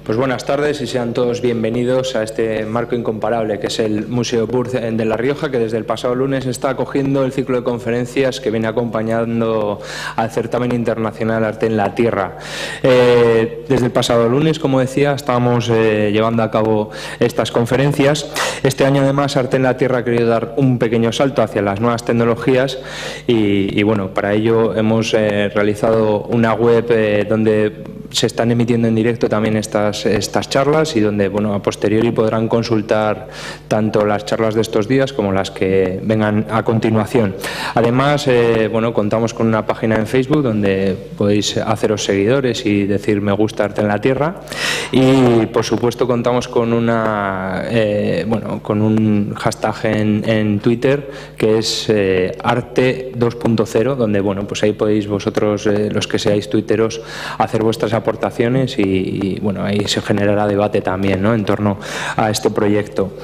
Pues buenas tardes y sean todos bienvenidos a este marco incomparable que es el Museo Burz de La Rioja, que desde el pasado lunes está acogiendo el ciclo de conferencias que viene acompañando al certamen internacional Arte en la Tierra. Desde el pasado lunes, como decía, estábamos llevando a cabo estas conferencias. Este año además Arte en la Tierra ha querido dar un pequeño salto hacia las nuevas tecnologías y bueno, para ello hemos realizado una web donde se están emitiendo en directo también estas charlas y donde, bueno, a posteriori podrán consultar tanto las charlas de estos días como las que vengan a continuación. Además, bueno, contamos con una página en Facebook donde podéis haceros seguidores y decir me gusta Arte en la Tierra y, por supuesto, contamos con una con un hashtag en Twitter que es Arte 2.0, donde, bueno, pues ahí podéis vosotros, los que seáis tuiteros, hacer vuestras aportaciones y bueno, ahí se generará debate también, ¿no?, en torno a este proyecto.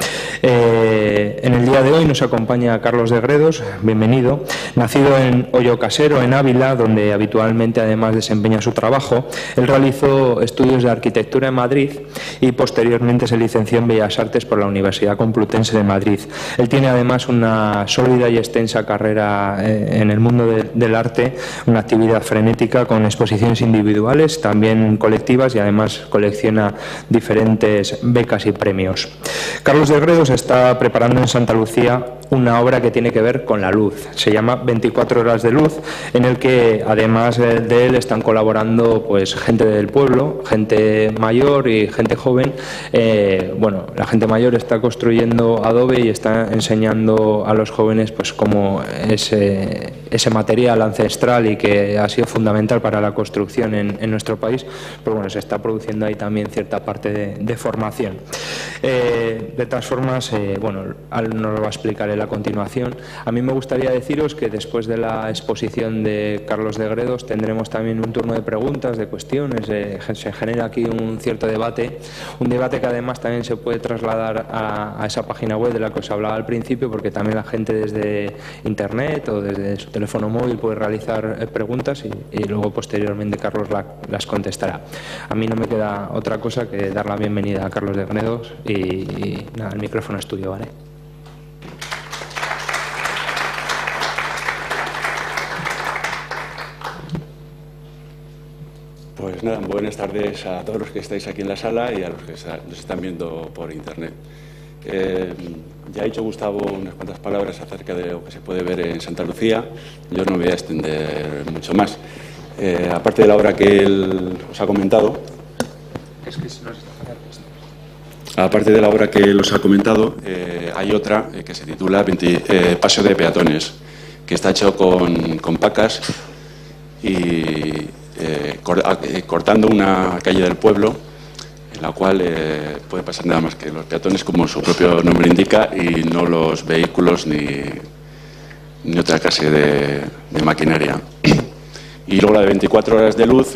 En el día de hoy nos acompaña Carlos de Gredos, bienvenido. Nacido en Hoyo Casero, en Ávila, donde habitualmente además desempeña su trabajo, él realizó estudios de arquitectura en Madrid y posteriormente se licenció en Bellas Artes por la Universidad Complutense de Madrid. Él tiene además una sólida y extensa carrera en el mundo del arte, una actividad frenética con exposiciones individuales, también colectivas, y además colecciona diferentes becas y premios. Carlos de Gredos está preparando en Santa Lucía una obra que tiene que ver con la luz. Se llama 24 horas de luz, en el que además de él están colaborando pues gente del pueblo, gente mayor y gente joven. Bueno, la gente mayor está construyendo adobe y está enseñando a los jóvenes pues cómo ese material ancestral y que ha sido fundamental para la construcción en nuestro país, pero bueno, se está produciendo ahí también cierta parte de formación. De todas formas, bueno, nos lo va a explicar él a continuación. A mí me gustaría deciros que después de la exposición de Carlos de Gredos tendremos también un turno de preguntas, de cuestiones, se genera aquí un cierto debate, un debate que además también se puede trasladar a esa página web de la que os hablaba al principio, porque también la gente desde internet o desde su teléfono móvil puede realizar preguntas y luego posteriormente Carlos las contestará. A mí no me queda otra cosa que dar la bienvenida a Carlos de Gredos y nada, el micrófono es tuyo, ¿vale? Pues nada, buenas tardes a todos los que estáis aquí en la sala y a los que nos están viendo por internet. Ya ha dicho Gustavo unas cuantas palabras acerca de lo que se puede ver en Santa Lucía. Yo no me voy a extender mucho más. Aparte de la obra que él os ha comentado, hay otra que se titula Paseo de Peatones, que está hecho con pacas y cortando una calle del pueblo en la cual puede pasar nada más que los peatones, como su propio nombre indica, y no los vehículos ni otra clase de maquinaria. Y luego la de 24 horas de luz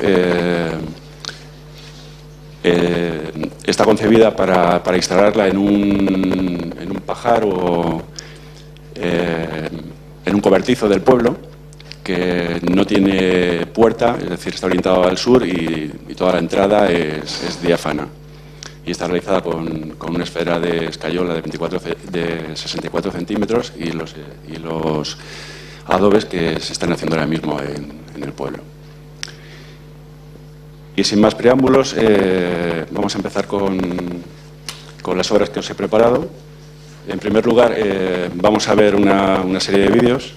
está concebida para instalarla en un pajar o en un cobertizo del pueblo, que no tiene puerta, es decir, está orientado al sur y toda la entrada es diáfana. Y está realizada con una esfera de escayola de 64 centímetros y los adobes que se están haciendo ahora mismo en el pueblo. Y sin más preámbulos, vamos a empezar con las obras que os he preparado. En primer lugar, vamos a ver una serie de vídeos.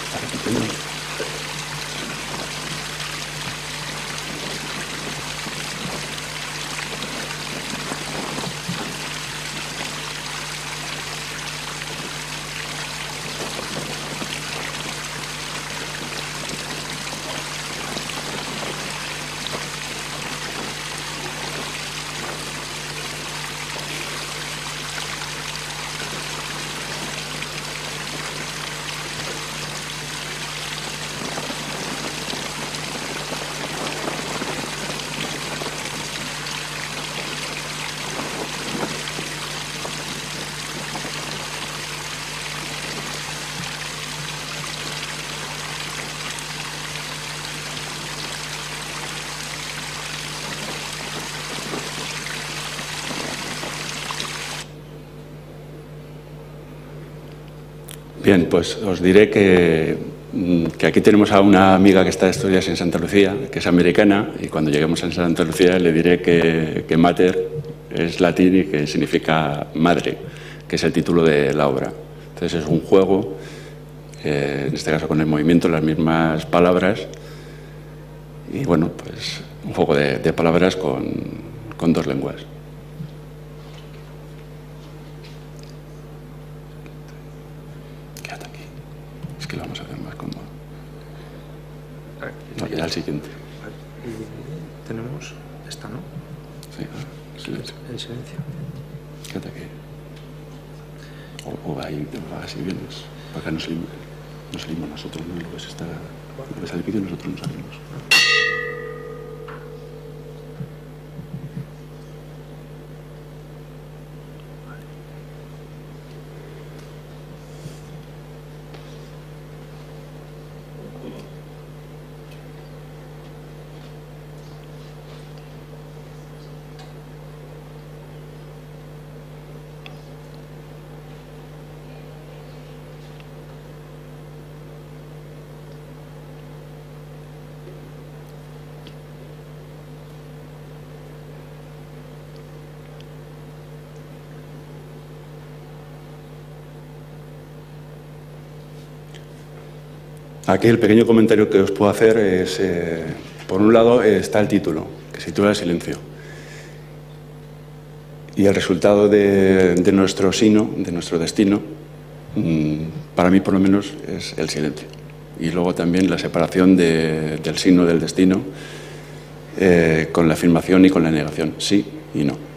Bien, pues os diré que aquí tenemos a una amiga que está de estudios en Santa Lucía, que es americana, y cuando lleguemos a Santa Lucía le diré que mater es latín y que significa madre, que es el título de la obra. Entonces es un juego, en este caso con el movimiento, las mismas palabras, y bueno, pues un juego de palabras con dos lenguas. Que lo vamos a hacer más cómodo. No, ya al siguiente. Tenemos esta, ¿no? Sí, silencio. El silencio. Quédate aquí. O ahí, así vienes. Para acá nos salimos nosotros, ¿no? Lo que ves al vídeo, nosotros nos salimos. Aquí el pequeño comentario que os puedo hacer es, por un lado está el título, que se titula Silencio. Y el resultado de nuestro sino, de nuestro destino, para mí por lo menos es el silencio. Y luego también la separación del signo del destino con la afirmación y con la negación, sí y no.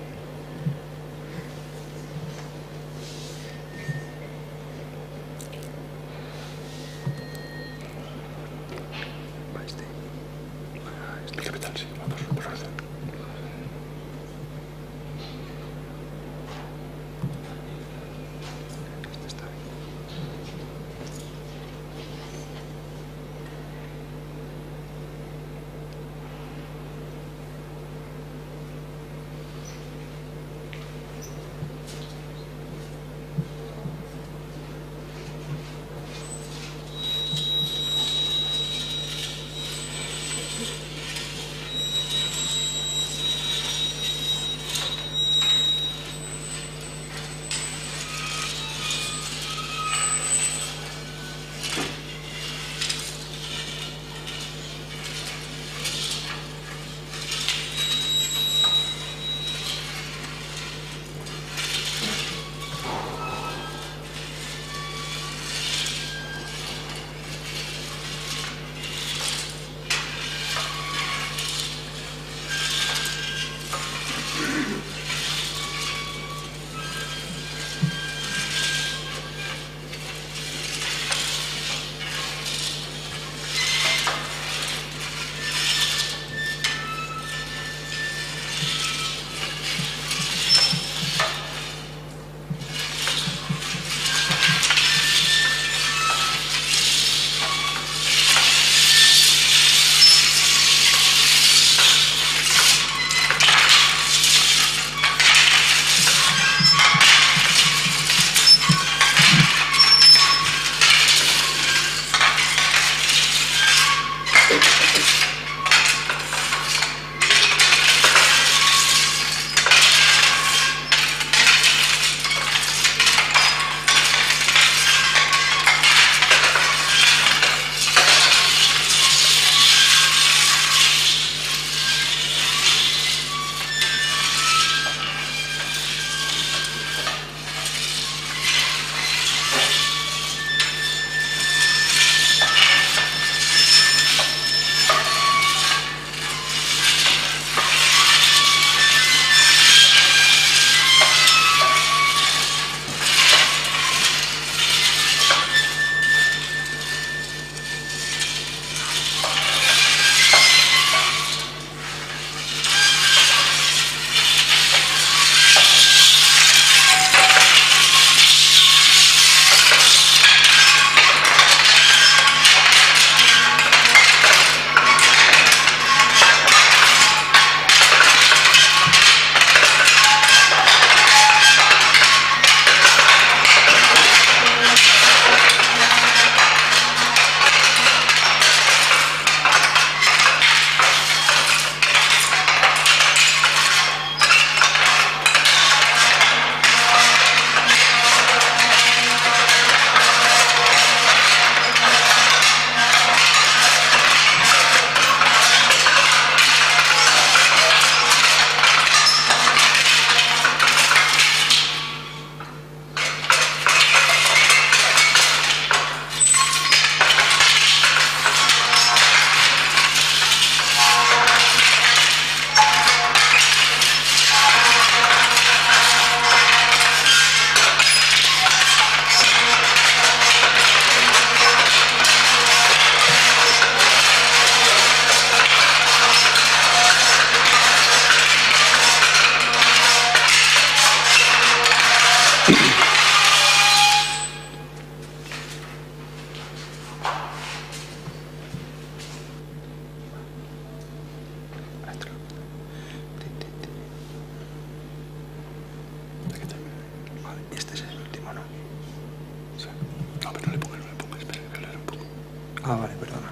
Ah, vale, perdona.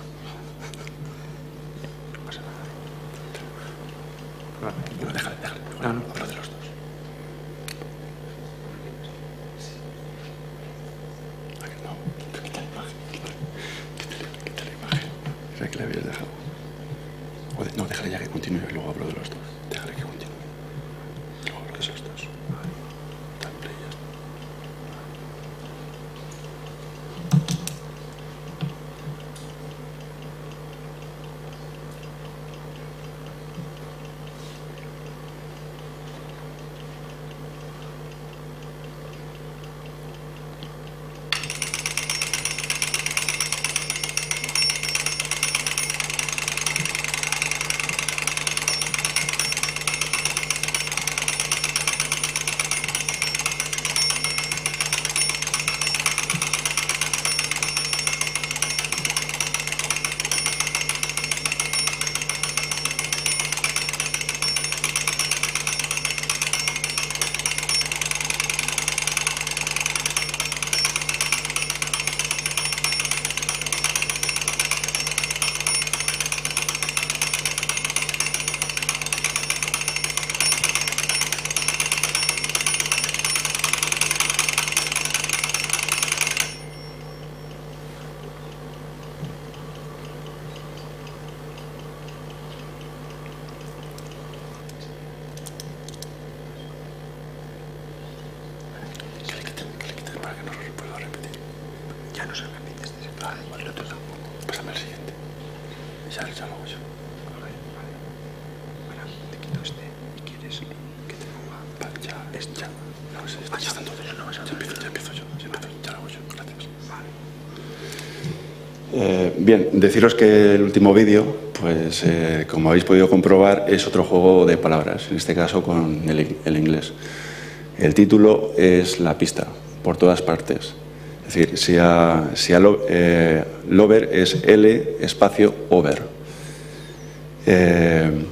No pasa nada. No, déjale. No, hablo de los dos. No, quita la imagen. Quita la imagen. Esa que le habías dejado. No, déjale ya que continúe y luego hablo de los dos. Déjale que continúe. Luego hablo de esos dos. Vale. Dale, ya está. Ya no se repite este. Vale, el otro tampoco. Pásame el siguiente. Ya lo hago yo. Vale. Bueno, te quito este. ¿Quieres que te ponga? Vale, ya. No sé, ya están todos. Ya empiezo yo. Ya lo hago yo. Gracias. Vale. Bien, deciros que el último vídeo, pues como habéis podido comprobar, es otro juego de palabras, en este caso con el inglés. El título es La pista, por todas partes. Es decir, si a lover es L espacio over. Es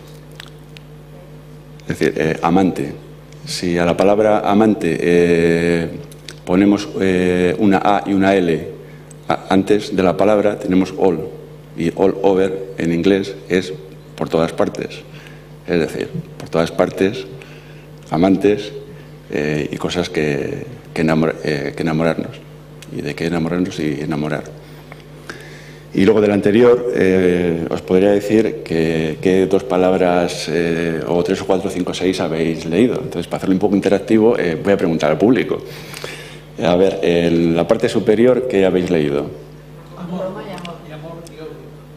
decir, amante. Si a la palabra amante ponemos una A y una L antes de la palabra, tenemos all. Y all over en inglés es por todas partes. Es decir, por todas partes, amantes y cosas que enamorarnos. Y de qué enamorarnos y enamorar. Y luego del anterior, os podría decir que dos palabras, o 3 o 4 o 5 o 6 habéis leído. Entonces, para hacerlo un poco interactivo, voy a preguntar al público. A ver, en la parte superior, ¿qué habéis leído? Amor y odio.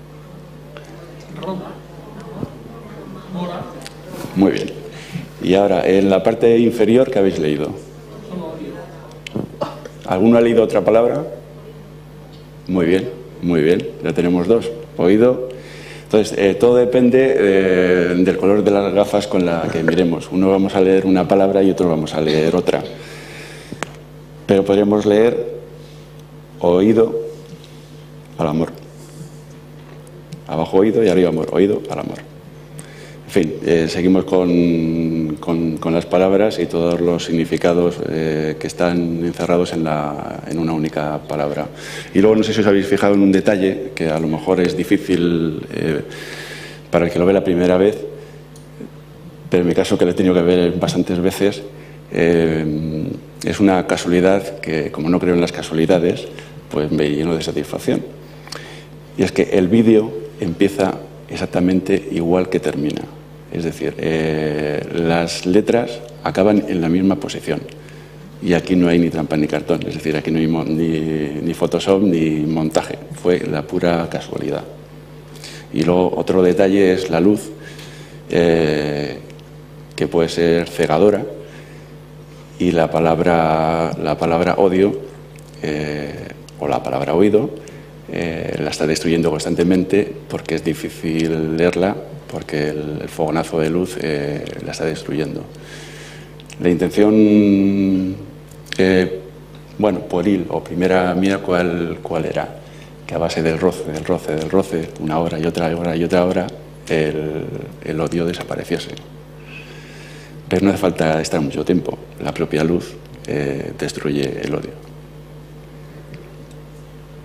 Roma. Mora. Muy bien. Y ahora, en la parte inferior, ¿qué habéis leído? ¿Alguno ha leído otra palabra? Muy bien, ya tenemos dos. Oído. Entonces, todo depende del color de las gafas con la que miremos. Uno vamos a leer una palabra y otro vamos a leer otra. Pero podríamos leer oído al amor. Abajo oído y arriba amor. Oído al amor. En fin, seguimos con las palabras y todos los significados que están encerrados en una única palabra. Y luego no sé si os habéis fijado en un detalle que a lo mejor es difícil para el que lo ve la primera vez, pero en mi caso, que lo he tenido que ver bastantes veces, es una casualidad que, como no creo en las casualidades, pues me lleno de satisfacción. Y es que el vídeo empieza exactamente igual que termina. Es decir, las letras acaban en la misma posición. Y aquí no hay ni trampa ni cartón. Es decir, aquí no hay ni Photoshop ni montaje. Fue la pura casualidad. Y luego otro detalle es la luz, que puede ser cegadora. Y la palabra odio o la palabra oído la está destruyendo constantemente porque es difícil leerla, porque el fogonazo de luz la está destruyendo. La intención, bueno, pueril o primera mía, ¿cuál era? Que a base del roce, una hora y otra hora y otra hora, el odio desapareciese. Pero no hace falta estar mucho tiempo. La propia luz destruye el odio.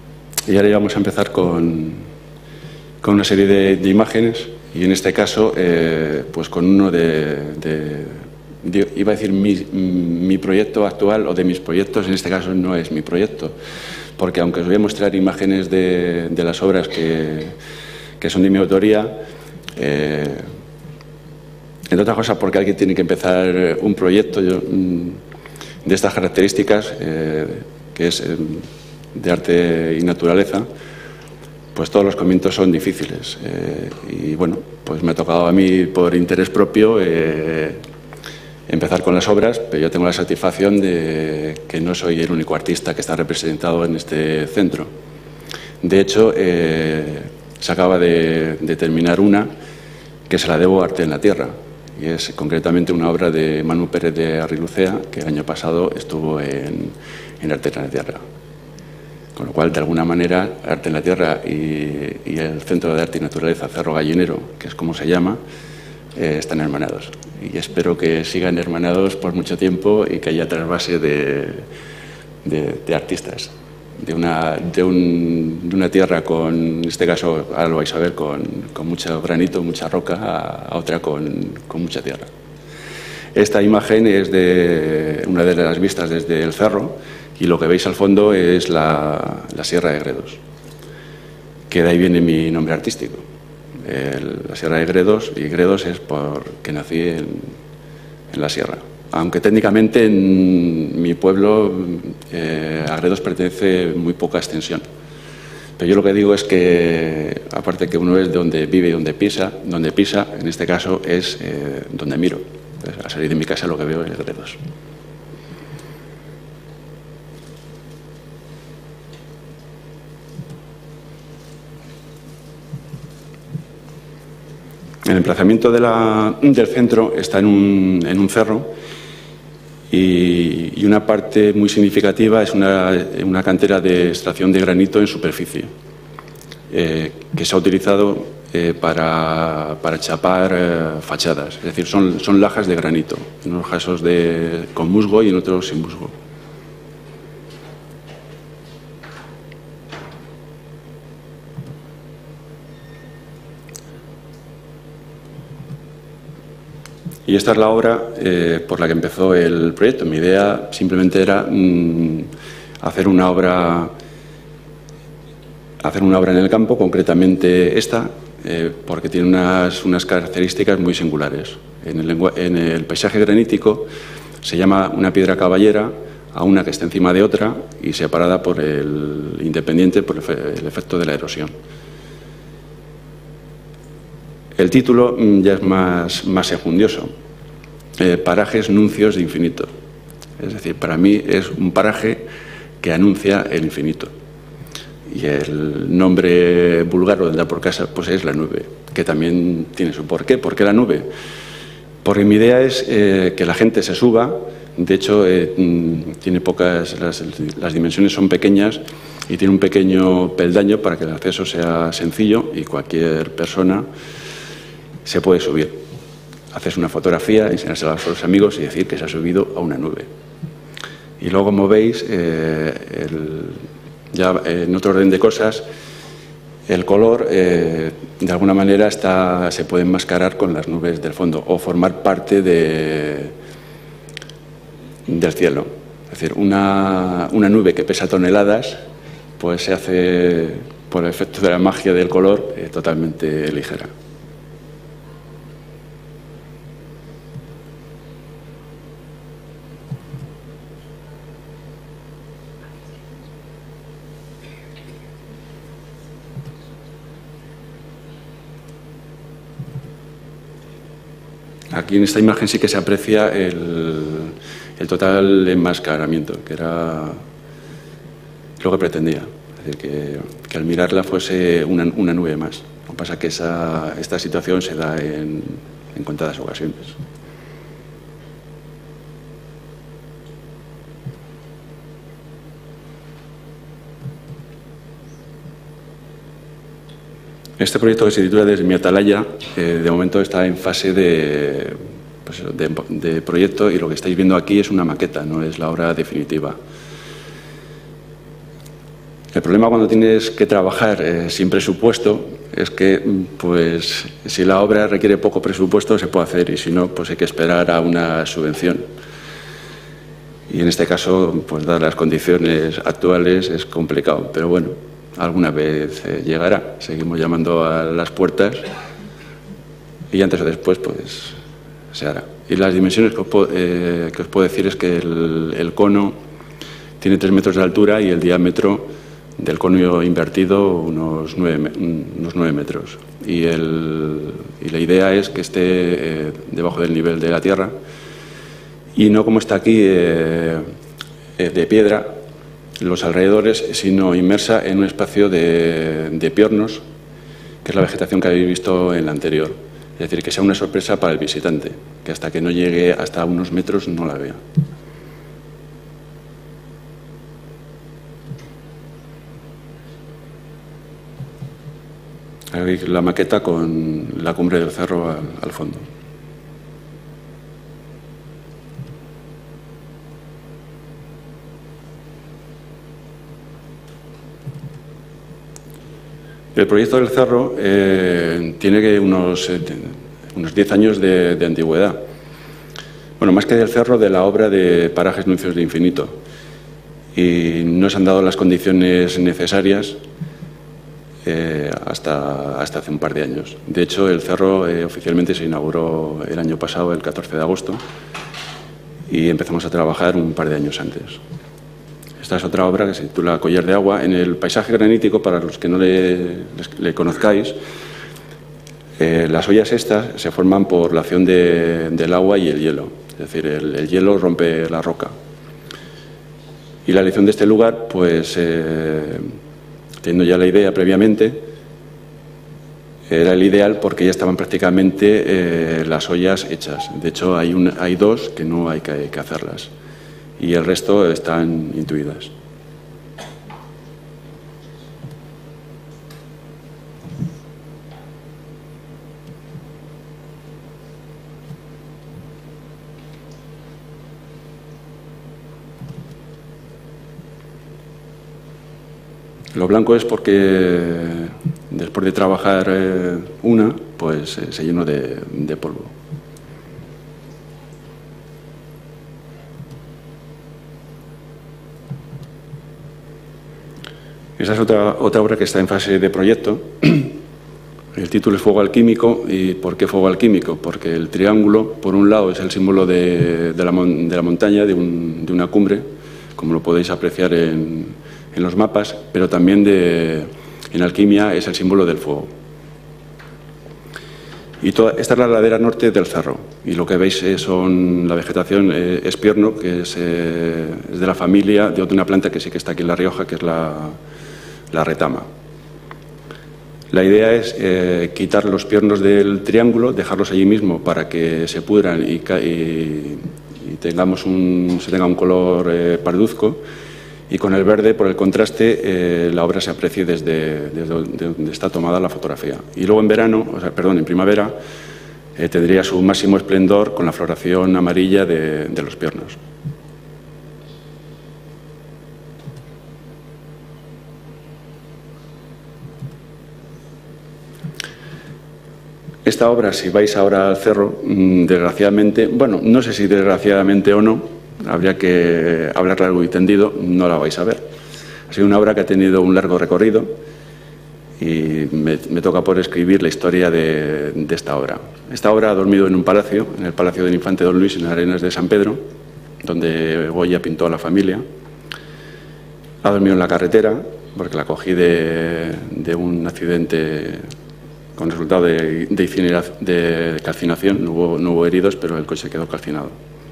Y ahora ya vamos a empezar con una serie de imágenes, y en este caso, pues con uno iba a decir mi proyecto actual o de mis proyectos. En este caso no es mi proyecto, porque aunque os voy a mostrar imágenes de las obras que son de mi autoría, entre otras cosas porque alguien tiene que empezar un proyecto de estas características, que es de arte y naturaleza, pues todos los comienzos son difíciles. Y bueno, pues me ha tocado a mí, por interés propio, empezar con las obras, pero yo tengo la satisfacción de que no soy el único artista que está representado en este centro. De hecho, se acaba de terminar una que se la debo a Arte en la Tierra, y es concretamente una obra de Manu Pérez de Arrilucea, que el año pasado estuvo en Arte en la Tierra. Con lo cual, de alguna manera, Arte en la Tierra y el Centro de Arte y Naturaleza Cerro Gallinero, que es como se llama, están hermanados. Y espero que sigan hermanados por mucho tiempo y que haya trasvase de artistas. De una tierra con, en este caso, ahora lo vais a ver, con mucho granito, mucha roca, a otra con mucha tierra. Esta imagen es de una de las vistas desde el cerro, y lo que veis al fondo es la Sierra de Gredos, que de ahí viene mi nombre artístico. La Sierra de Gredos, y Gredos es porque nací en la sierra. Aunque técnicamente en mi pueblo a Gredos pertenece muy poca extensión. Pero yo lo que digo es que, aparte que uno es de donde vive y donde pisa, en este caso es donde miro. Entonces, al salir de mi casa lo que veo es Gredos. El emplazamiento del centro está en un cerro, y una parte muy significativa es una cantera de extracción de granito en superficie, que se ha utilizado para chapar fachadas. Es decir, son lajas de granito, en unos casos con musgo y en otros sin musgo. Y esta es la obra por la que empezó el proyecto. Mi idea simplemente era hacer una obra en el campo, concretamente esta, porque tiene unas características muy singulares. En el paisaje granítico se llama una piedra caballera a una que está encima de otra y separada por independiente por el efecto de la erosión. El título ya es más enjundioso. Parajes nuncios de infinito. Es decir, para mí es un paraje que anuncia el infinito. Y el nombre vulgar o de andar por casa pues es la nube, que también tiene su porqué. ¿Por qué la nube? Porque mi idea es que la gente se suba. De hecho, tiene las dimensiones son pequeñas y tiene un pequeño peldaño para que el acceso sea sencillo y cualquier persona se puede subir. Haces una fotografía, enseñársela a los amigos y decir que se ha subido a una nube. Y luego, como veis, ya en otro orden de cosas, el color de alguna manera se puede enmascarar con las nubes del fondo o formar parte del cielo. Es decir, una nube que pesa toneladas, pues se hace, por el efecto de la magia del color, totalmente ligera. Aquí en esta imagen sí que se aprecia el total enmascaramiento, que era lo que pretendía. Es decir, que al mirarla fuese una nube más. Lo que pasa es que esta situación se da en contadas ocasiones. Este proyecto, que se titula Desde mi atalaya, de momento está en fase de proyecto, y lo que estáis viendo aquí es una maqueta, no es la obra definitiva. El problema cuando tienes que trabajar sin presupuesto es que, pues, si la obra requiere poco presupuesto se puede hacer y si no, pues hay que esperar a una subvención. Y en este caso, pues, dadas las condiciones actuales, es complicado. Pero bueno, alguna vez llegará. Seguimos llamando a las puertas y antes o después, pues, se hará. Y las dimensiones que os puedo decir es que el cono tiene 3 metros de altura y el diámetro del cono invertido unos 9 metros. Y la idea es que esté debajo del nivel de la tierra y no como está aquí de piedra los alrededores, sino inmersa en un espacio de piornos, que es la vegetación que habéis visto en la anterior. Es decir, que sea una sorpresa para el visitante, que hasta que no llegue hasta unos metros no la vea. Ahí la maqueta con la cumbre del cerro al fondo. El proyecto del cerro tiene unos 10 años de antigüedad. Bueno, más que del cerro, de la obra de Parajes Nuncio del Infinito. Y no se han dado las condiciones necesarias hasta hace un par de años. De hecho, el cerro oficialmente se inauguró el año pasado, el 14 de agosto, y empezamos a trabajar un par de años antes. Esta es otra obra que se titula Collar de Agua. En el paisaje granítico, para los que no le conozcáis, las ollas estas se forman por la acción del agua y el hielo. Es decir, el hielo rompe la roca. Y la elección de este lugar, pues, teniendo ya la idea previamente, era el ideal porque ya estaban prácticamente las ollas hechas. De hecho, hay 2 que no hay que hacerlas. Y el resto están intuidas. Lo blanco es porque después de trabajar pues se llenó de polvo. Esa es otra obra que está en fase de proyecto. El título es Fuego alquímico. ¿Y por qué fuego alquímico? Porque el triángulo, por un lado, es el símbolo de la montaña, de una cumbre, como lo podéis apreciar en los mapas, pero también en alquimia es el símbolo del fuego. Y esta es la ladera norte del cerro, y lo que veis la vegetación es pierno, que es de la familia de una planta que sí que está aquí en La Rioja, que es la retama. La idea es quitar los piernos del triángulo, dejarlos allí mismo para que se pudran y se tenga un color parduzco, y con el verde, por el contraste, la obra se aprecie desde donde está tomada la fotografía. Y luego en primavera, tendría su máximo esplendor con la floración amarilla de los piernos. Esta obra, si vais ahora al cerro, desgraciadamente, bueno, no sé si desgraciadamente o no, habría que hablar largo y tendido, no la vais a ver. Ha sido una obra que ha tenido un largo recorrido y me toca por escribir la historia de esta obra. Esta obra ha dormido en un palacio, en el Palacio del Infante Don Luis, en Arenas de San Pedro, donde Goya pintó a la familia. Ha dormido en la carretera, porque la cogí de un accidente con resultado de calcinación. No hubo heridos, pero el coche quedó calcinado.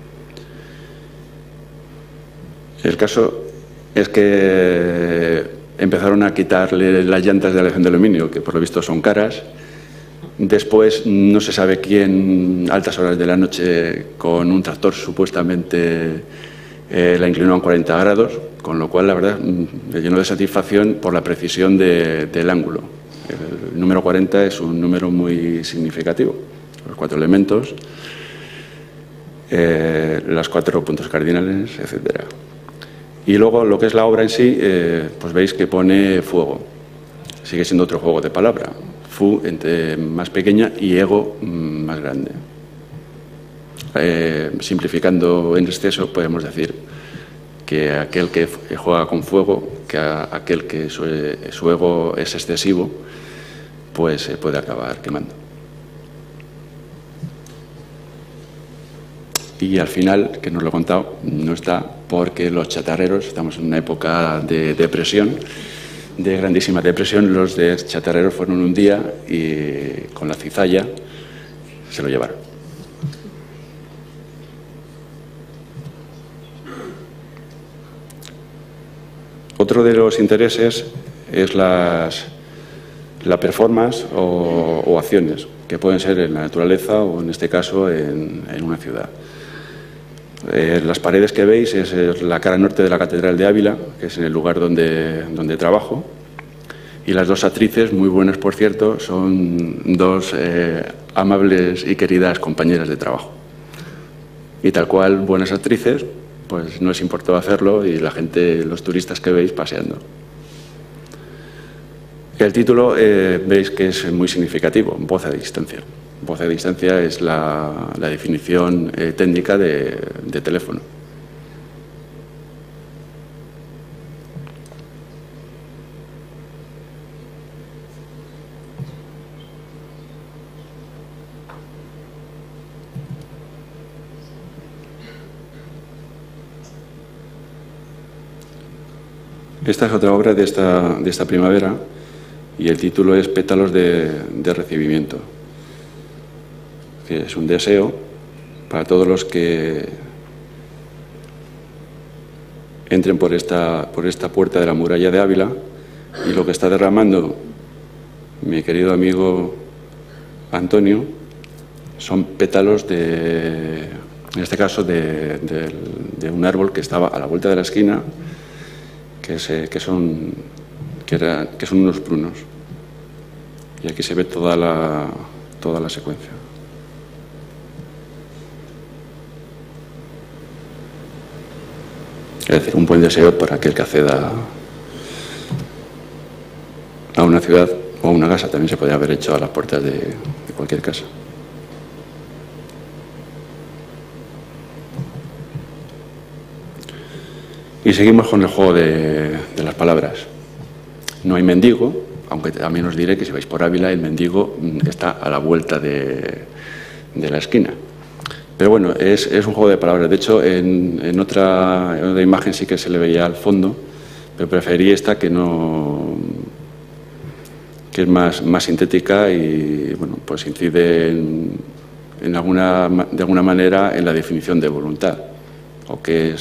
El caso es que empezaron a quitarle las llantas de aleación de aluminio, que por lo visto son caras. Después no se sabe quién, a altas horas de la noche, con un tractor supuestamente la inclinó a 40 grados, con lo cual la verdad me llenó de satisfacción por la precisión del ángulo. El número 40 es un número muy significativo. Los 4 elementos, los 4 puntos cardinales, etcétera. Y luego lo que es la obra en sí, pues veis que pone fuego. Sigue siendo otro juego de palabra. Fu más pequeña y ego más grande. Simplificando en exceso, podemos decir que aquel que juega con fuego, que aquel que su ego es excesivo, pues se puede acabar quemando. Y al final, que nos lo he contado, no está porque los chatarreros, estamos en una época de depresión, de grandísima depresión, los de chatarreros fueron un día y con la cizalla se lo llevaron. Otro de los intereses es la performance o acciones, que pueden ser en la naturaleza o en este caso en una ciudad. Las paredes que veis es la cara norte de la Catedral de Ávila, que es en el lugar donde trabajo. Y las dos actrices, muy buenas por cierto, son dos amables y queridas compañeras de trabajo. Y tal cual, buenas actrices, pues no les importó hacerlo y la gente, los turistas que veis paseando. El título veis que es muy significativo, voz a distancia. Voz a distancia es la definición técnica de teléfono. Esta es otra obra de esta primavera y el título es Pétalos de recibimiento, que es un deseo para todos los que entren por esta puerta de la muralla de Ávila, y lo que está derramando mi querido amigo Antonio son pétalos en este caso de un árbol que estaba a la vuelta de la esquina, que son unos prunos. Y aquí se ve toda la secuencia. Es decir, un buen deseo para aquel que acceda a una ciudad o a una casa. También se podría haber hecho a las puertas de cualquier casa. Y seguimos con el juego de las palabras. No hay mendigo, aunque también os diré que si vais por Ávila, el mendigo está a la vuelta de la esquina. Pero bueno, es un juego de palabras. De hecho, en otra imagen sí que se le veía al fondo, pero preferí esta que es más sintética y bueno, pues incide de alguna manera en la definición de voluntad, o en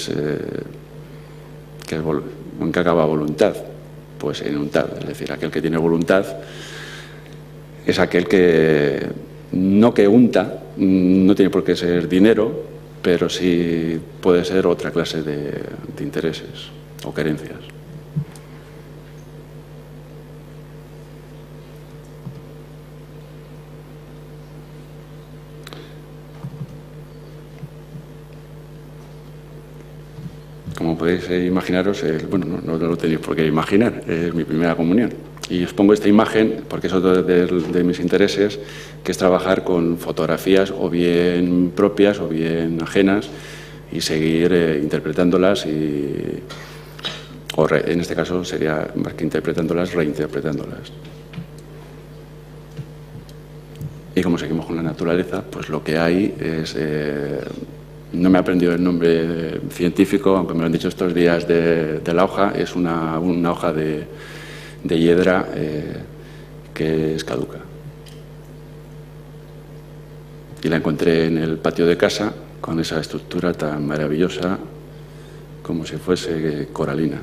qué acaba voluntad, pues en untad. Es decir, aquel que tiene voluntad es aquel que unta, no tiene por qué ser dinero, pero sí puede ser otra clase de intereses o querencias. Como podéis imaginaros, bueno, no lo tenéis por qué imaginar, es mi primera comunión. Y os pongo esta imagen porque es otro de mis intereses, que es trabajar con fotografías o bien propias o bien ajenas y seguir interpretándolas en este caso sería más que interpretándolas, reinterpretándolas. Y como seguimos con la naturaleza, pues lo que hay es... no me he aprendido el nombre científico, aunque me lo han dicho estos días de la hoja. Es una hoja de hiedra que es caduca. Y la encontré en el patio de casa con esa estructura tan maravillosa como si fuese coralina.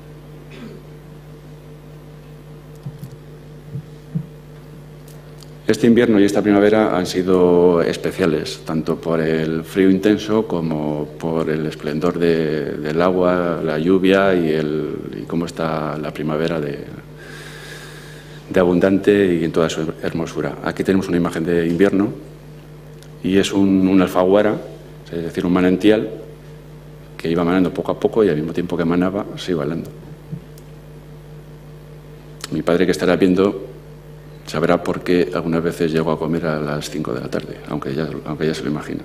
Este invierno y esta primavera han sido especiales, tanto por el frío intenso como por el esplendor del agua, la lluvia y cómo está la primavera de abundante y en toda su hermosura. Aquí tenemos una imagen de invierno y es un alfaguara, es decir, un manantial que iba manando poco a poco y al mismo tiempo que manaba, sigo bailando. Mi padre, que estará viendo, sabrá por qué algunas veces llego a comer a las 5 de la tarde, aunque ya se lo imagina.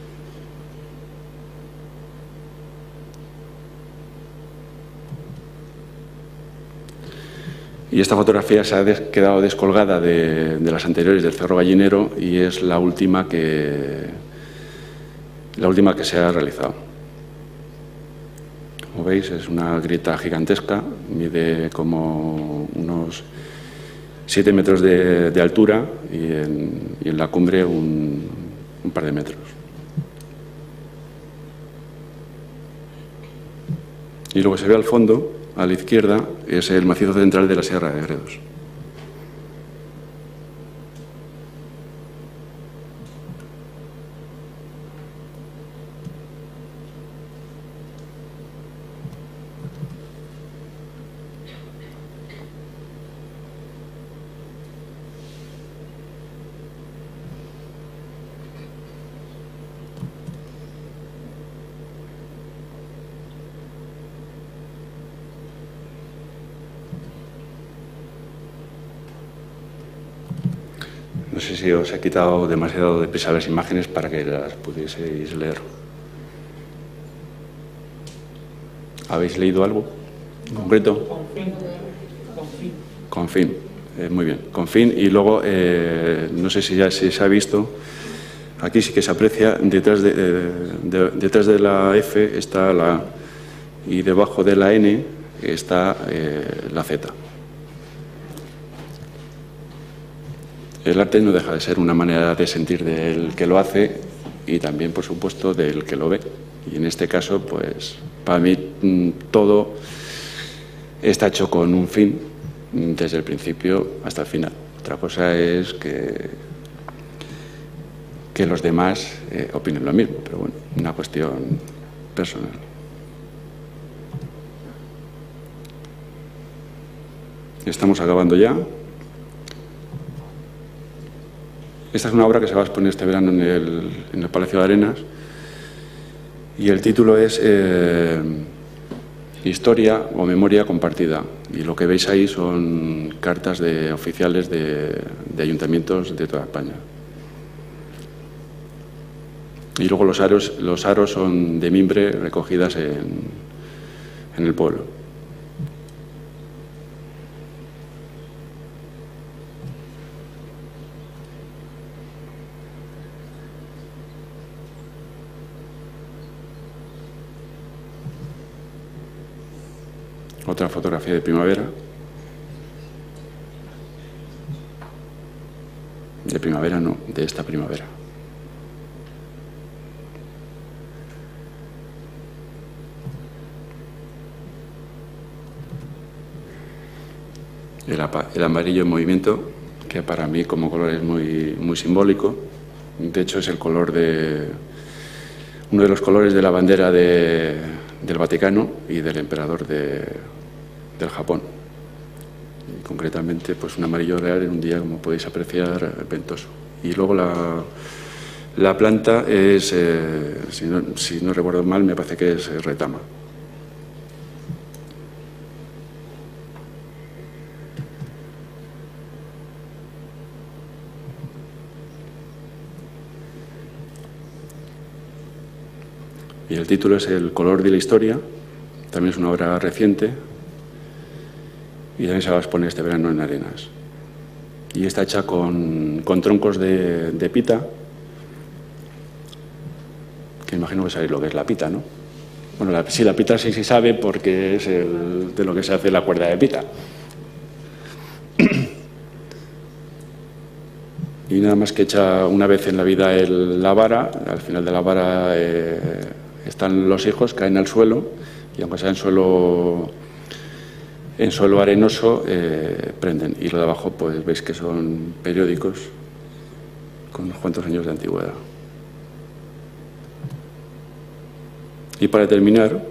Y esta fotografía se ha quedado descolgada de las anteriores del Cerro Gallinero y es la última que se ha realizado. Como veis, es una grieta gigantesca, mide como unos 7 metros de altura y en la cumbre un par de metros. Y luego se ve al fondo, a la izquierda, es el macizo central de la Sierra de Gredos. No sé si os he quitado demasiado deprisa las imágenes para que las pudieseis leer. ¿Habéis leído algo en concreto? Confín. Muy bien. Confín. Y luego, no sé si ya se ha visto, aquí sí que se aprecia, detrás de la F está la A y debajo de la N está la Z. El arte no deja de ser una manera de sentir del que lo hace y también, por supuesto, del que lo ve. Y en este caso, pues, para mí todo está hecho con un fin desde el principio hasta el final. Otra cosa es que los demás opinen lo mismo, pero bueno, una cuestión personal. Estamos acabando ya. Esta es una obra que se va a exponer este verano en el Palacio de Arenas y el título es Historia o Memoria Compartida. Y lo que veis ahí son cartas de oficiales de ayuntamientos de toda España. Y luego los aros son de mimbre recogidas en el pueblo. Otra fotografía de primavera. De primavera no, de esta primavera. El amarillo en movimiento, que para mí como color es muy simbólico. De hecho es el color uno de los colores de la bandera del Vaticano y del emperador del Japón. Y concretamente, pues un amarillo real en un día, como podéis apreciar, ventoso. Y luego la planta es, si no recuerdo mal, me parece que es retama. Y el título es El color de la historia, también es una obra reciente y también se va a exponer este verano en Arenas. Y está hecha con troncos de pita, que imagino que sabéis lo que es la pita, ¿no? Bueno, sí, la pita sí se sabe porque es de lo que se hace la cuerda de pita. Y nada más que echa una vez en la vida la vara, al final de la vara están los hijos, caen al suelo y aunque sea en suelo arenoso, prenden. Y lo de abajo, pues veis que son periódicos con unos cuantos años de antigüedad. Y para terminar,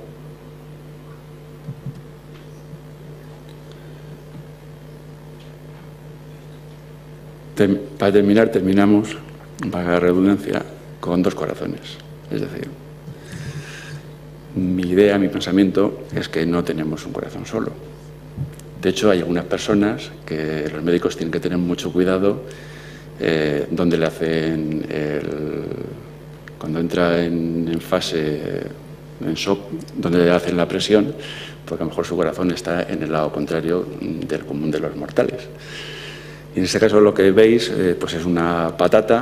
terminamos, para la redundancia, con dos corazones. Es decir, Mi idea, mi pensamiento es que no tenemos un corazón solo. De hecho, hay algunas personas que los médicos tienen que tener mucho cuidado donde le hacen cuando entra en fase, en shock, donde le hacen la presión, porque a lo mejor su corazón está en el lado contrario del común de los mortales. Y en este caso lo que veis pues es una patata,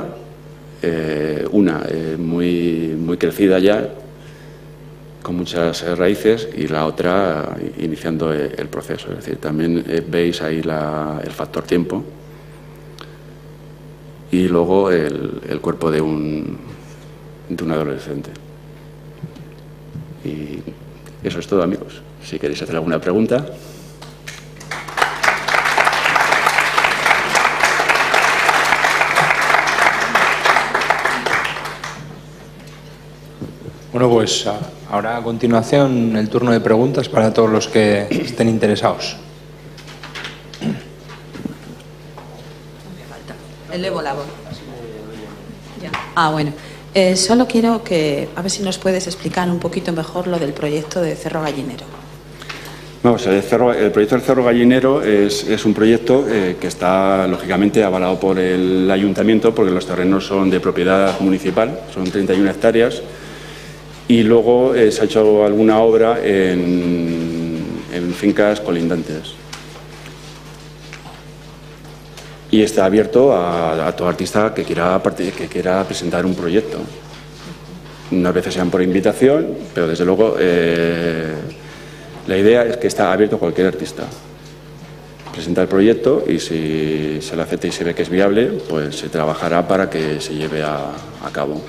muy crecida ya, con muchas raíces, y la otra iniciando el proceso. Es decir, también veis ahí el factor tiempo y luego el cuerpo de un adolescente. Y eso es todo, amigos. Si queréis hacer alguna pregunta. Bueno, pues ahora a continuación el turno de preguntas para todos los que estén interesados. Elevo la voz. Ya. Bueno. Solo quiero a ver si nos puedes explicar un poquito mejor lo del proyecto de Cerro Gallinero. Vamos, el proyecto del Cerro Gallinero es un proyecto que está lógicamente avalado por el ayuntamiento, porque los terrenos son de propiedad municipal, son 31 hectáreas. Y luego se ha hecho alguna obra en fincas colindantes. Y está abierto a todo artista que quiera presentar un proyecto. Unas veces sean por invitación, pero desde luego la idea es que está abierto a cualquier artista. Presenta el proyecto y si se lo acepta y se ve que es viable, pues se trabajará para que se lleve a cabo.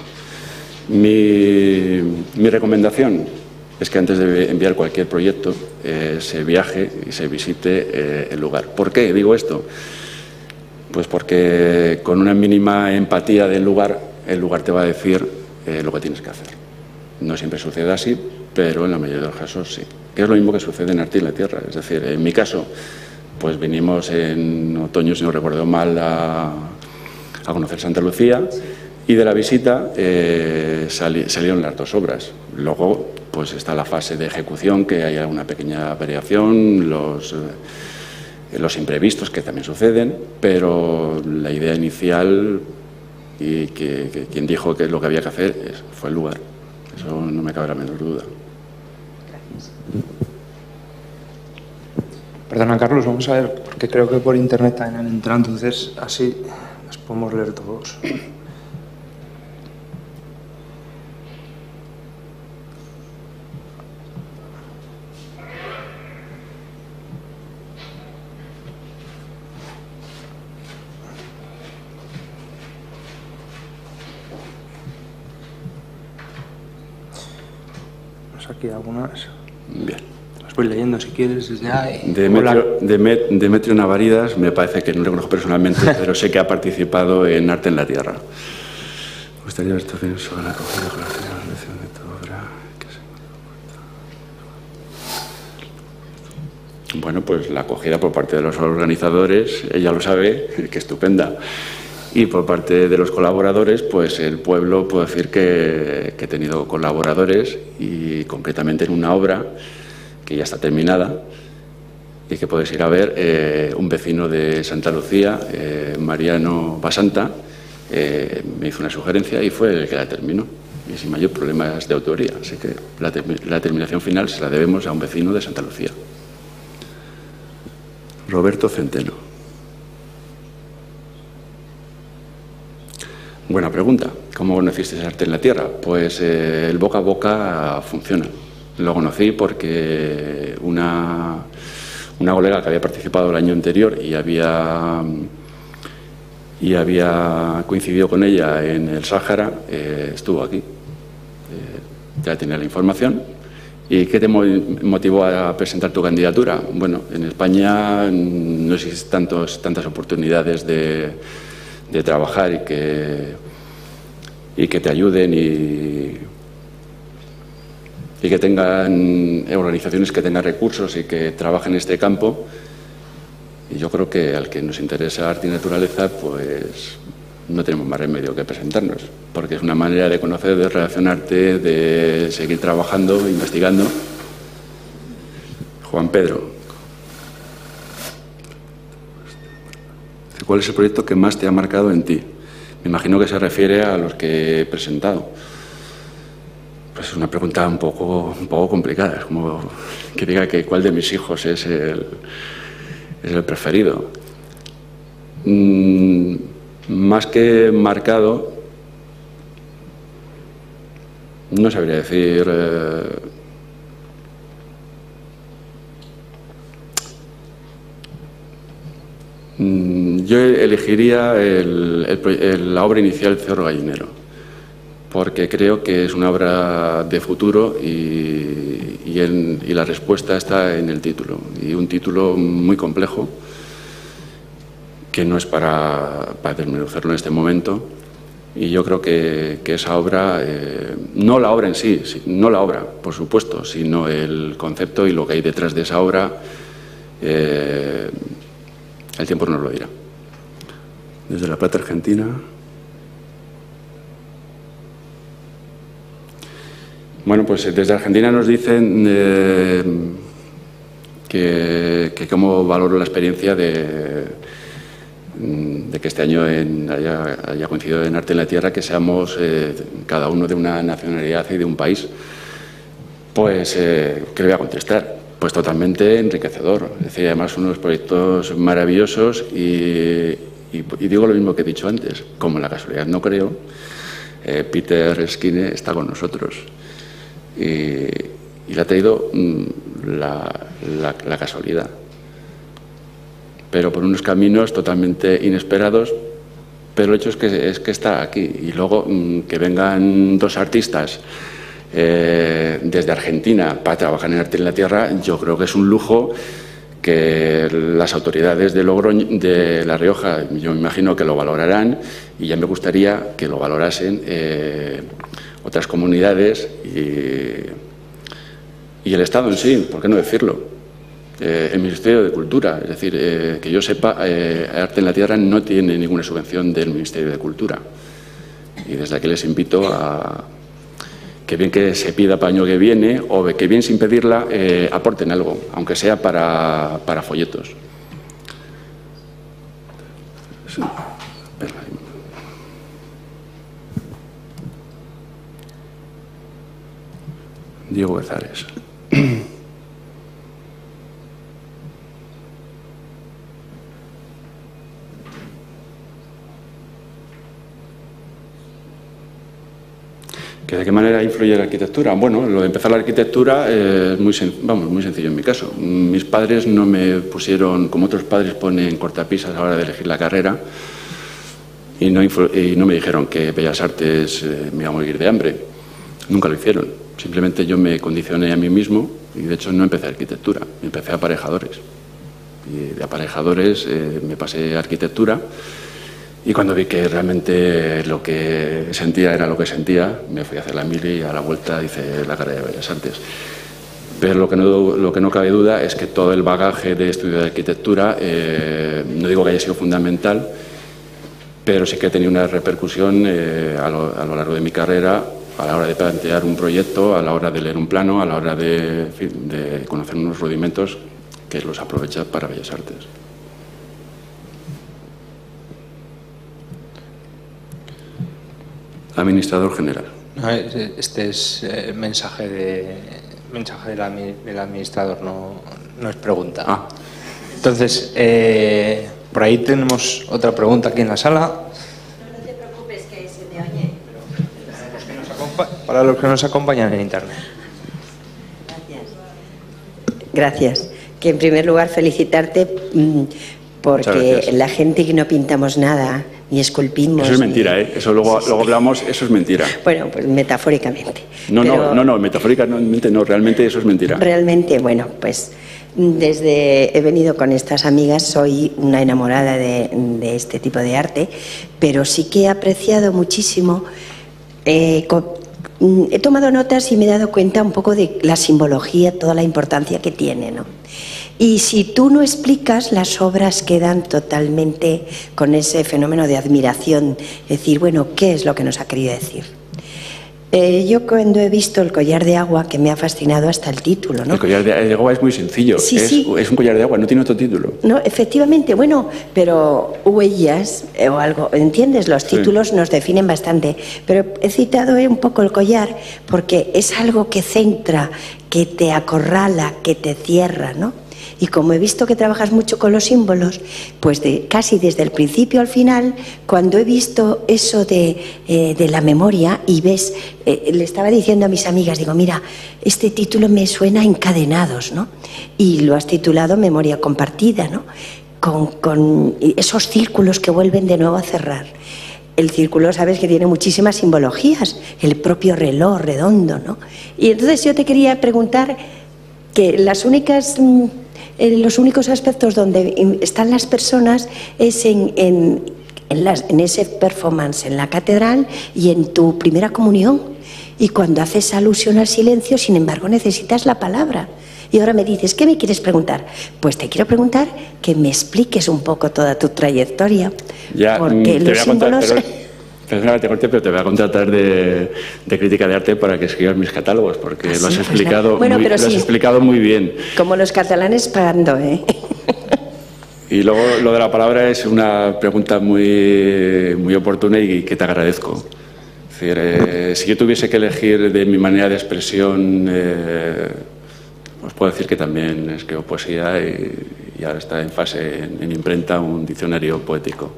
Mi recomendación es que antes de enviar cualquier proyecto se viaje y se visite el lugar. ¿Por qué digo esto? Pues porque con una mínima empatía del lugar, el lugar te va a decir lo que tienes que hacer. No siempre sucede así, pero en la mayoría de los casos sí. Que es lo mismo que sucede en Arte en la Tierra. Es decir, en mi caso, pues vinimos en otoño, si no recuerdo mal, a conocer Santa Lucía. Y de la visita salieron las dos obras. Luego pues está la fase de ejecución, que hay alguna pequeña variación, los imprevistos que también suceden, pero la idea inicial y que quien dijo que lo que había que hacer fue el lugar. Eso no me cabe la menor duda. Gracias. Perdona, Carlos, vamos a ver, porque creo que por internet también han entrado, entonces así las podemos leer todos. Aquí algunas. Bien. Las voy leyendo si quieres desde ahí. Demetrio Navaridas, me parece que no lo conozco personalmente, pero sé que ha participado en Arte en la Tierra. Me gustaría ver también sobre la acogida con la realización de tu obra. Bueno, pues la acogida por parte de los organizadores, ella lo sabe, que estupenda. Y por parte de los colaboradores, pues el pueblo, puedo decir que he tenido colaboradores, y concretamente en una obra que ya está terminada y que podéis ir a ver, un vecino de Santa Lucía, Mariano Basanta, me hizo una sugerencia y fue el que la terminó, y sin mayor problemas de autoría. Así que la terminación final se la debemos a un vecino de Santa Lucía. Roberto Centeno. Buena pregunta. ¿Cómo conociste Arte en la Tierra? Pues el boca a boca funciona. Lo conocí porque una colega que había participado el año anterior y había coincidido con ella en el Sáhara, estuvo aquí. Ya tenía la información. ¿Y qué te motivó a presentar tu candidatura? Bueno, en España no existen tantas oportunidades de trabajar y que te ayuden y que tengan organizaciones que tengan recursos y que trabajen en este campo. Y yo creo que al que nos interesa arte y naturaleza, pues no tenemos más remedio que presentarnos, porque es una manera de conocer, de relacionarte, de seguir trabajando, investigando. Juan Pedro, ¿cuál es el proyecto que más te ha marcado en ti? Me imagino que se refiere a los que he presentado. Pues es una pregunta un poco complicada. Es como que diga que cuál de mis hijos es el preferido. Más que marcado, no sabría decir. Yo elegiría la obra inicial Cerro Gallinero, porque creo que es una obra de futuro y la respuesta está en el título, y un título muy complejo que no es para desmenuzarlo en este momento. Y yo creo que esa obra, no la obra en sí, no la obra, por supuesto, sino el concepto y lo que hay detrás de esa obra, el tiempo nos lo dirá. Desde La Plata, Argentina. Bueno, pues desde Argentina nos dicen que cómo valoro la experiencia de que este año haya coincidido en Arte en la Tierra, que seamos cada uno de una nacionalidad y de un país. Pues, ¿qué le voy a contestar? Pues totalmente enriquecedor. Es decir, además unos proyectos maravillosos y digo lo mismo que he dicho antes. Como en la casualidad no creo, Peter Skinner está con nosotros. Y le ha traído la casualidad. Pero por unos caminos totalmente inesperados, pero el hecho es que está aquí. Y luego que vengan dos artistas desde Argentina para trabajar en Arte en la Tierra, yo creo que es un lujo que las autoridades de Logroño, de La Rioja, yo me imagino que lo valorarán, y ya me gustaría que lo valorasen otras comunidades y el Estado en sí, ¿por qué no decirlo? El Ministerio de Cultura, es decir, que yo sepa, Arte en la Tierra no tiene ninguna subvención del Ministerio de Cultura, y desde aquí les invito a que bien que se pida para el año que viene, o que bien sin pedirla, aporten algo, aunque sea para folletos. Sí. Diego Bezares. ¿De qué manera influye la arquitectura? Bueno, lo de empezar la arquitectura es muy sencillo en mi caso. Mis padres no me pusieron, como otros padres ponen cortapisas a la hora de elegir la carrera, y no me dijeron que Bellas Artes me iba a morir de hambre. Nunca lo hicieron. Simplemente yo me condicioné a mí mismo y de hecho no empecé arquitectura, empecé aparejadores. Y de aparejadores me pasé a arquitectura. Y cuando vi que realmente lo que sentía era lo que sentía, me fui a hacer la mili y a la vuelta hice la carrera de Bellas Artes. Pero lo que no cabe duda es que todo el bagaje de estudio de arquitectura, no digo que haya sido fundamental, pero sí que ha tenido una repercusión a lo largo de mi carrera, a la hora de plantear un proyecto, a la hora de leer un plano, a la hora de conocer unos rudimentos que los aprovecha para Bellas Artes. Administrador general. Este es mensaje del administrador, no es pregunta. Ah. Entonces, por ahí tenemos otra pregunta aquí en la sala. No te preocupes, que se te oye. Para los que nos acompañan en internet. Gracias. Que en primer lugar felicitarte porque la gente que no pintamos nada ni esculpimos. Eso es mentira, ¿eh? Eso luego hablamos, eso es mentira. Bueno, pues metafóricamente. No, metafóricamente no, realmente eso es mentira. Realmente, bueno, pues he venido con estas amigas, soy una enamorada de este tipo de arte, pero sí que he apreciado muchísimo, he tomado notas y me he dado cuenta un poco de la simbología, toda la importancia que tiene, ¿no? Y si tú no explicas, las obras quedan totalmente con ese fenómeno de admiración, decir, bueno, ¿qué es lo que nos ha querido decir? Yo cuando he visto El collar de agua, que me ha fascinado hasta el título, ¿no? El collar de agua es muy sencillo, Sí, es un collar de agua, no tiene otro título. No, efectivamente, bueno, pero huellas o algo, ¿entiendes? Los títulos nos definen bastante, pero he citado un poco el collar porque es algo que centra, que te acorrala, que te cierra, ¿no? Y como he visto que trabajas mucho con los símbolos, pues casi desde el principio al final, cuando he visto eso de la memoria y ves, le estaba diciendo a mis amigas, digo, mira, este título me suena a Encadenados, ¿no? Y lo has titulado Memoria compartida, ¿no? Con esos círculos que vuelven de nuevo a cerrar. El círculo, sabes que tiene muchísimas simbologías, el propio reloj redondo, ¿no? Y entonces yo te quería preguntar que los únicos aspectos donde están las personas es en ese performance en la catedral y en tu primera comunión. Y cuando haces alusión al silencio, sin embargo, necesitas la palabra. Y ahora me dices, ¿qué me quieres preguntar? Pues te quiero preguntar que me expliques un poco toda tu trayectoria. Ya, porque los símbolos... Perdona, te corté, pero te voy a contratar de crítica de arte para que escribas mis catálogos, porque lo has explicado, bueno, lo has explicado muy bien. Como los catalanes pagando, ¿eh? Y luego lo de la palabra es una pregunta muy oportuna y que te agradezco. Es decir, si yo tuviese que elegir de mi manera de expresión, os puedo decir que también escribo poesía y ahora está en fase, en imprenta, un diccionario poético.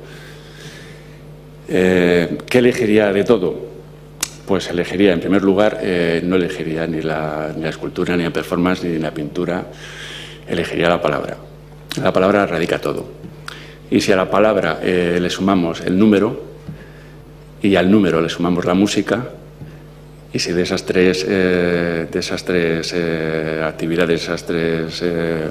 ¿Qué elegiría de todo? Pues elegiría, en primer lugar, no elegiría ni la escultura, ni la performance, ni la pintura, elegiría la palabra. La palabra radica todo. Y si a la palabra le sumamos el número y al número le sumamos la música, y si de esas tres actividades, esas tres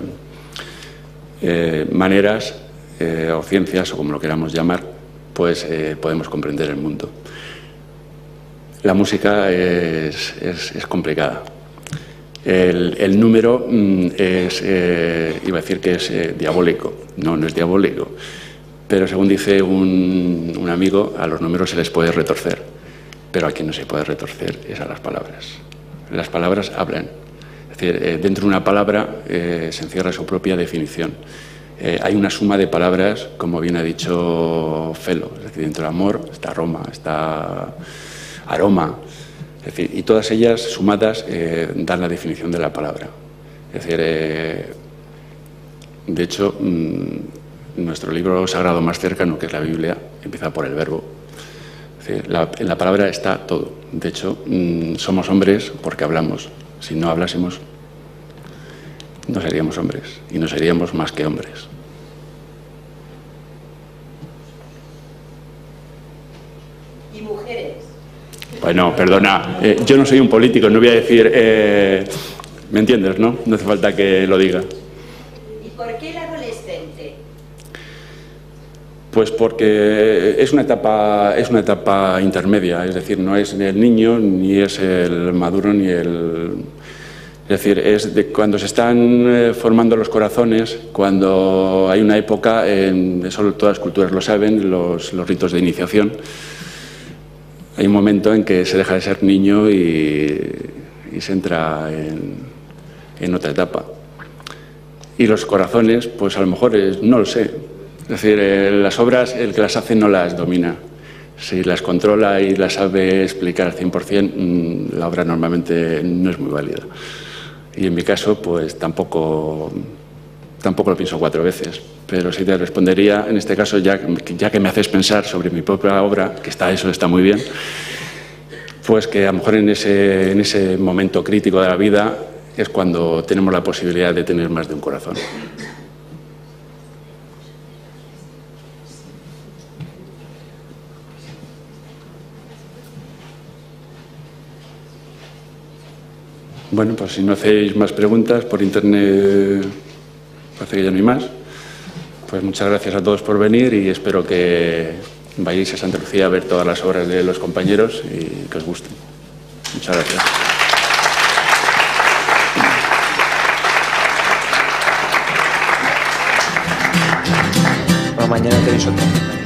maneras o ciencias, o como lo queramos llamar, pues podemos comprender el mundo. La música es complicada. El número iba a decir que es diabólico. No es diabólico. Pero según dice un amigo, a los números se les puede retorcer. Pero a quien no se puede retorcer es a las palabras. Las palabras hablan. Es decir, dentro de una palabra se encierra su propia definición. Hay una suma de palabras, como bien ha dicho Felo, es decir, dentro del amor está Roma, está aroma, es decir, y todas ellas sumadas dan la definición de la palabra. Es decir, de hecho, nuestro libro sagrado más cercano, que es la Biblia, empieza por el verbo. Es decir, en la palabra está todo. De hecho, somos hombres porque hablamos. Si no hablásemos, no seríamos hombres y no seríamos más que hombres. ¿Y mujeres? Bueno, perdona, yo no soy un político, no voy a decir... ¿me entiendes, no? No hace falta que lo diga. ¿Y por qué el adolescente? Pues porque es una etapa intermedia, es decir, no es ni el niño, ni es el maduro, ni el... Es decir, es de cuando se están formando los corazones, cuando hay una época, eso todas las culturas lo saben, los ritos de iniciación. Hay un momento en que se deja de ser niño y se entra en otra etapa. Y los corazones, pues a lo mejor no lo sé. Es decir, las obras, el que las hace no las domina. Si las controla y las sabe explicar al 100%, la obra normalmente no es muy válida. Y en mi caso, pues tampoco lo pienso 4 veces. Pero sí te respondería, en este caso, ya que me haces pensar sobre mi propia obra, que eso está muy bien, pues que a lo mejor en ese momento crítico de la vida es cuando tenemos la posibilidad de tener más de un corazón. Bueno, pues si no hacéis más preguntas, por internet parece que ya no hay más. Pues muchas gracias a todos por venir y espero que vayáis a Santa Lucía a ver todas las obras de los compañeros y que os gusten. Muchas gracias. Bueno, mañana tenéis otro.